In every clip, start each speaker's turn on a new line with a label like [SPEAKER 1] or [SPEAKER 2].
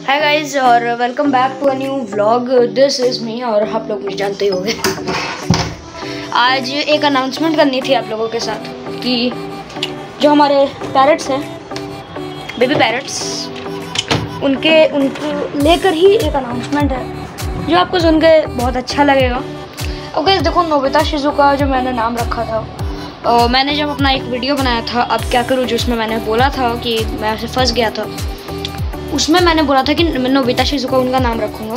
[SPEAKER 1] हाय guys और welcome back to a new vlog. This is me और आप लोग मुझे जानते ही होंगे। आज एक अनाउंसमेंट करनी थी आप लोगों के साथ कि जो हमारे पैरट्स हैं, बेबी पैरट्स, उनको लेकर ही एक अनाउंसमेंट है जो आपको सुन के बहुत अच्छा लगेगा। और गाइस देखो, नोबिता शिजुका जो मैंने नाम रखा था, मैंने जब अपना एक वीडियो बनाया था अब क्या करूँ, जिसमें मैंने बोला था कि मैं ऐसे फंस गया था, उसमें मैंने बोला था कि मैं नोबिता शिजुका उनका नाम रखूँगा।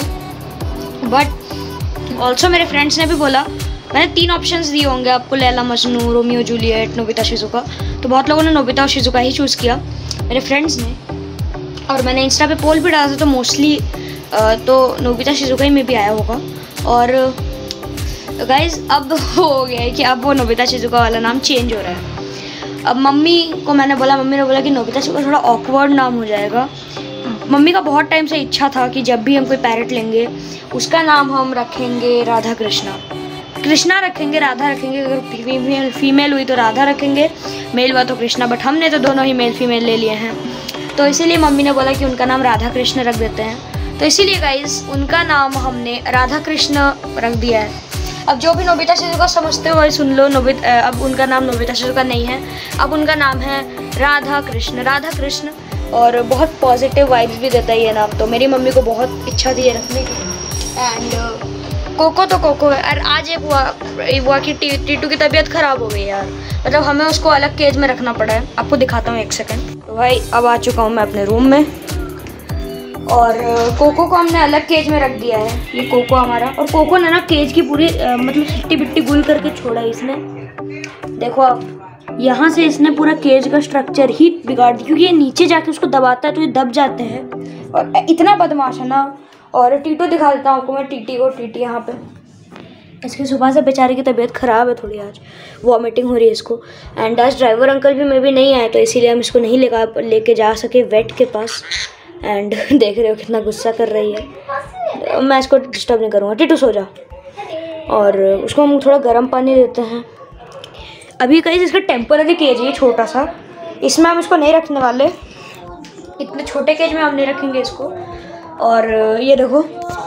[SPEAKER 1] बट ऑल्सो मेरे फ्रेंड्स ने भी बोला, मैंने 3 ऑप्शंस दिए होंगे आपको, Laila Majnu, Romeo Juliet, Nobita Shizuka. तो बहुत लोगों ने नोबिता और शिजुका ही चूज़ किया, मेरे फ्रेंड्स ने। और मैंने इंस्टा पे पोल भी डाला था, तो मोस्टली तो नोबिता शिजुका ही में भी आया होगा। और गाइज अब हो गया है कि अब वो नोबिता शिजुका वाला नाम चेंज हो रहा है। अब मम्मी को मैंने बोला, मम्मी ने बोला कि नोबिता शिजुका थोड़ा ऑकवर्ड नाम हो जाएगा। मम्मी का बहुत टाइम से इच्छा था कि जब भी हम कोई पैरट लेंगे उसका नाम हम रखेंगे राधा कृष्णा। कृष्णा रखेंगे, राधा रखेंगे। अगर फीमेल हुई तो राधा रखेंगे, मेल हुआ तो कृष्णा। बट हमने तो दोनों ही मेल फीमेल ले लिए हैं, तो इसीलिए मम्मी ने बोला कि उनका नाम राधा कृष्ण रख देते हैं। तो इसीलिए गाइज उनका नाम हमने राधा कृष्ण रख दिया है। अब जो भी नोबिता शिजुका समझते हो वही सुन लो। अब उनका नाम नोबिता शिजुका नहीं है, अब उनका नाम है राधा कृष्ण। राधा कृष्ण, और बहुत पॉजिटिव वाइब्स भी देता है ये नाम। तो मेरी मम्मी को बहुत इच्छा थी ये रखने की। एंड कोको तो कोको है। और आज एक हुआ कि टीटू की तबीयत ख़राब हो गई यार, मतलब हमें उसको अलग केज में रखना पड़ा है। आपको दिखाता हूँ 1 सेकंड। तो भाई अब आ चुका हूँ मैं अपने रूम में, और कोको को हमने अलग केज में रख दिया है। ये कोको हमारा, और कोको ने ना केज की पूरी मतलब हिट्टी बिट्टी गुल करके छोड़ा है इसने। देखो आप, यहाँ से इसने पूरा केज का स्ट्रक्चर ही बिगाड़ दिया, क्योंकि ये नीचे जाके उसको दबाता है तो ये दब जाते हैं। और इतना बदमाश है ना। और टीटू दिखा देता हूँ आपको मैं, टीटी यहाँ पे। इसकी सुबह से बेचारे की तबीयत ख़राब है थोड़ी, आज वॉमिटिंग हो रही है इसको। एंड आज ड्राइवर अंकल भी मे भी नहीं आए, तो इसीलिए हम इसको नहीं लेके जा सके वेट के पास। एंड देख रहे हो कितना गुस्सा कर रही है। मैं इसको डिस्टर्ब नहीं करूँगा, टीटू सो जा। और उसको हम थोड़ा गर्म पानी देते हैं। अभी कहीं इसका टेम्पररी केज है छोटा सा, इसमें हम इसको नहीं रखने वाले। इतने छोटे केज में हम नहीं रखेंगे इसको। और ये देखो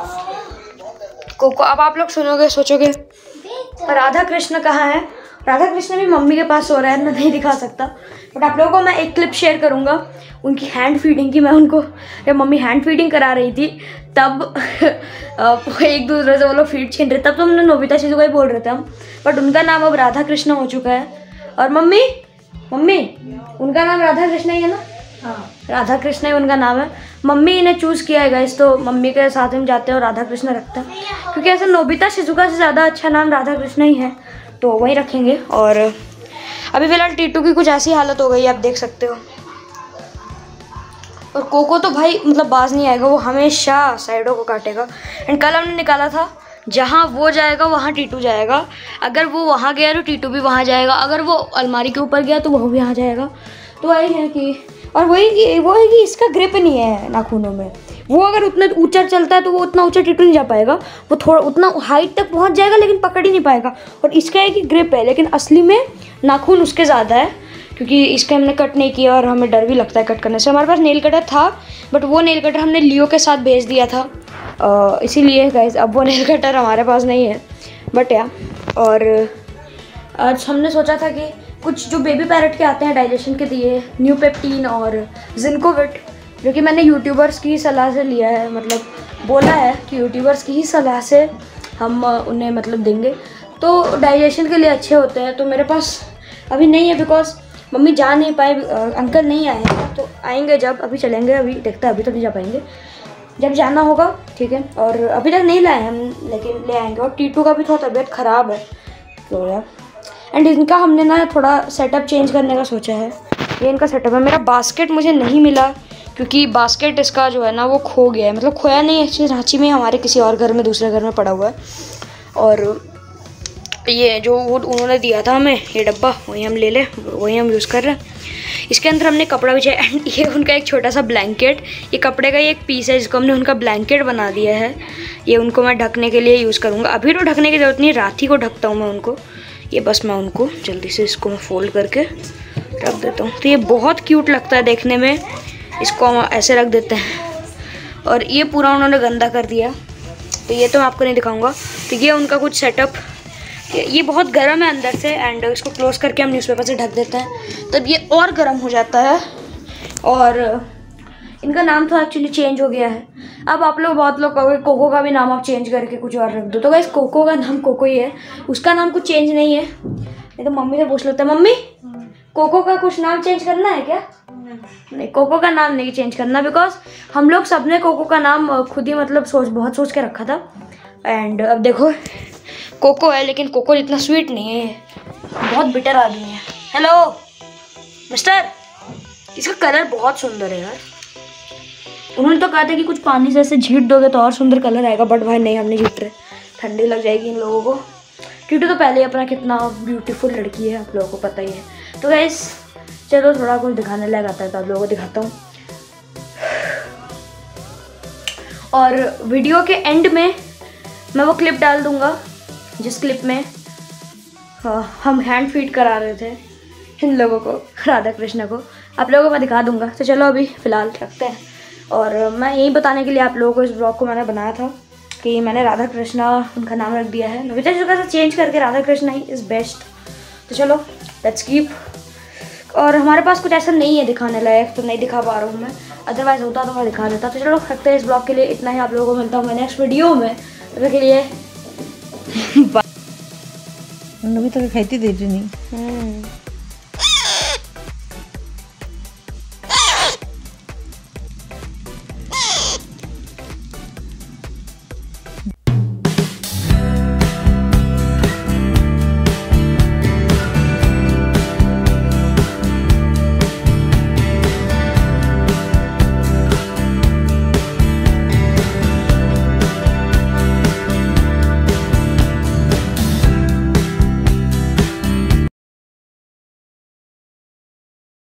[SPEAKER 1] कोको। अब आप लोग सुनोगे, सोचोगे राधा कृष्ण कहाँ है। राधा कृष्ण भी मम्मी के पास सो रहा है, मैं नहीं दिखा सकता। बट आप लोगों को मैं एक क्लिप शेयर करूँगा उनकी हैंड फीडिंग की। मैं उनको, जब मम्मी हैंड फीडिंग करा रही थी तब एक दूसरे से वो लोग फीड छीन रहे, तब तो हमने नोबिता शिजुका ही बोल रहे थे हम। बट उनका नाम अब राधा कृष्ण हो चुका है। और मम्मी उनका नाम राधा कृष्ण ही है ना? हाँ, राधा कृष्ण ही उनका नाम है। मम्मी ने चूज़ किया है गाइस, तो मम्मी के साथ हम जाते हैं और राधा कृष्ण रखते हैं, क्योंकि ऐसे नोबिता शिजुका से ज़्यादा अच्छा नाम राधा कृष्ण ही है, तो वही रखेंगे। और अभी फ़िलहाल टीटू की कुछ ऐसी हालत हो गई है, आप देख सकते हो। और कोको तो भाई मतलब बाज नहीं आएगा, वो हमेशा साइडों को काटेगा। एंड कल हमने निकाला था, जहाँ वो जाएगा वहाँ टीटू जाएगा। अगर वो वहाँ गया तो टीटू भी वहाँ जाएगा। अगर वो अलमारी के ऊपर गया तो वो भी यहाँ जाएगा। तो वही है कि, और वो है कि इसका ग्रिप नहीं है नाखूनों में। वो अगर उतना ऊंचा चलता है तो वो उतना ऊंचा टीटू नहीं जा पाएगा, वो थोड़ा उतना हाइट तक पहुँच जाएगा लेकिन पकड़ ही नहीं पाएगा। और इसका है कि ग्रिप है, लेकिन असली में नाखून उसके ज़्यादा है, क्योंकि इसका हमने कट नहीं किया और हमें डर भी लगता है कट करने से। हमारे पास नेल कटर था, बट वो नेल कटर हमने लियो के साथ भेज दिया था, इसीलिए गाइस अब वो नेल कटर हमारे पास नहीं है। बट या, और आज हमने सोचा था कि कुछ जो बेबी पैरट के आते हैं डाइजेशन के दिए, न्यूपेप्टीन और जिंकोविट, जो कि मैंने यूट्यूबर्स की सलाह से लिया है, मतलब बोला है कि यूट्यूबर्स की ही सलाह से हम उन्हें मतलब देंगे, तो डाइजेशन के लिए अच्छे होते हैं। तो मेरे पास अभी नहीं है, बिकॉज मम्मी जा नहीं पाए, अंकल नहीं आए हैं, तो आएंगे जब, अभी चलेंगे, अभी देखते हैं, अभी तो नहीं जा पाएंगे, जब जाना होगा, ठीक है। और अभी तक नहीं लाए हम, लेकिन ले आएंगे। और टीटू का भी थोड़ा तबीयत ख़राब है, तो यार। एंड इनका हमने ना थोड़ा सेटअप चेंज करने का सोचा है। ये इनका सेटअप है। मेरा बास्केट मुझे नहीं मिला, क्योंकि बास्केट इसका जो है ना वो खो गया है। मतलब खोया नहीं, एक्चुअली रांची में हमारे किसी और घर में, दूसरे घर में पड़ा हुआ है। और ये जो वो उन्होंने दिया था हमें, ये डब्बा, वही हम ले लें, वही हम यूज़ कर रहे हैं। इसके अंदर हमने कपड़ा बिछाया। एंड ये उनका एक छोटा सा ब्लैंकेट, ये कपड़े का ही एक पीस है जिसको हमने उनका ब्लैंकेट बना दिया है। ये उनको मैं ढकने के लिए यूज़ करूँगा। अभी तो ढकने की ज़रूरत नहीं, रात ही को ढकता हूँ मैं उनको। ये बस मैं उनको जल्दी से इसको मैं फोल्ड करके रख देता हूँ। तो ये बहुत क्यूट लगता है देखने में, इसको हम ऐसे रख देते हैं। और ये पूरा उन्होंने गंदा कर दिया, तो ये तो मैं आपको नहीं दिखाऊंगा। तो ये उनका कुछ सेटअप, ये बहुत गर्म है अंदर से, एंड इसको क्लोज करके हम न्यूज़पेपर से ढक देते हैं, तब ये और गर्म हो जाता है। और इनका नाम तो एक्चुअली चेंज हो गया है। अब आप लोग, बहुत लोग कहोगे कोको का भी नाम आप चेंज करके कुछ और रख दो, तो गाइस कोको का नाम कोको ही है, उसका नाम कुछ चेंज नहीं है। नहीं तो मम्मी से पूछ लेते हैं, मम्मी कोको का कुछ नाम चेंज करना है क्या? नहीं, कोको का नाम नहीं चेंज करना, बिकॉज हम लोग सबने कोको का नाम खुद ही मतलब बहुत सोच के रखा था। एंड अब देखो कोको है, लेकिन कोको जितना स्वीट नहीं है, बहुत बिटर आदमी है। हेलो मिस्टर, इसका कलर बहुत सुंदर है यार। उन्होंने तो कहा था कि कुछ पानी से ऐसे झीट दोगे तो और सुंदर कलर आएगा, बट भाई नहीं, हमने झीट रहे, ठंडी लग जाएगी इन लोगों को। क्योंकि तो पहले ही अपना कितना ब्यूटीफुल लड़की है, आप लोगों को पता ही है। तो गाइस चलो थोड़ा कुछ दिखाने लग आता है तो आप लोगों को दिखाता हूँ। और वीडियो के एंड में मैं वो क्लिप डाल दूँगा जिस क्लिप में हम हैंड फीड करा रहे थे इन लोगों को, राधा कृष्ण को, आप लोगों को मैं दिखा दूँगा। तो चलो अभी फ़िलहाल रखते हैं। और मैं यही बताने के लिए आप लोगों को इस ब्लॉग को मैंने बनाया था कि मैंने राधा कृष्णा उनका नाम रख दिया है, नोबिता शिजुका से चेंज करके राधा कृष्णा ही इज़ बेस्ट। तो चलो लेट्स कीप। और हमारे पास कुछ ऐसा नहीं है दिखाने लायक, तो नहीं दिखा पा रहा हूँ मैं, अदरवाइज़ होता तो मैं दिखा देता। तो चलो रखते हैं इस ब्लॉग के लिए इतना ही, आप लोगों को मिलता हूँ मैं नेक्स्ट वीडियो में। तब के लिए
[SPEAKER 2] नोबिता खाती दे रही नहीं।